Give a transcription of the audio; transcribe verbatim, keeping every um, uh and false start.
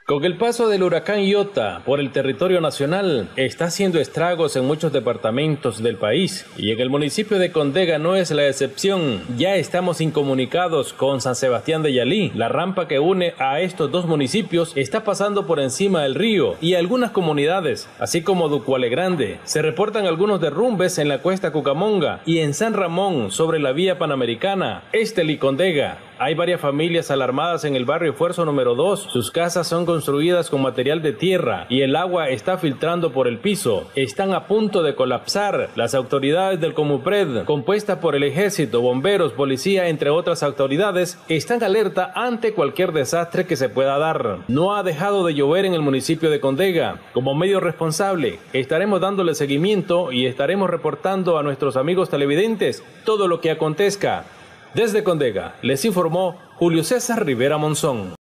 Con el paso del huracán Iota por el territorio nacional, está haciendo estragos en muchos departamentos del país y en el municipio de Condega no es la excepción. Ya estamos incomunicados con San Sebastián de Yalí. La rampa que une a estos dos municipios está pasando por encima del río y algunas comunidades, así como Ducuale Grande. Se reportan algunos derrumbes en la cuesta Cucamonga y en San Ramón sobre la vía panamericana, Estelí Condega. Hay varias familias alarmadas en el barrio Esfuerzo número dos. Sus casas son construidas con material de tierra y el agua está filtrando por el piso. Están a punto de colapsar. Las autoridades del Comupred, compuestas por el ejército, bomberos, policía, entre otras autoridades, están alerta ante cualquier desastre que se pueda dar. No ha dejado de llover en el municipio de Condega. Como medio responsable, estaremos dándole seguimiento y estaremos reportando a nuestros amigos televidentes todo lo que acontezca. Desde Condega, les informó Julio César Rivera Monzón.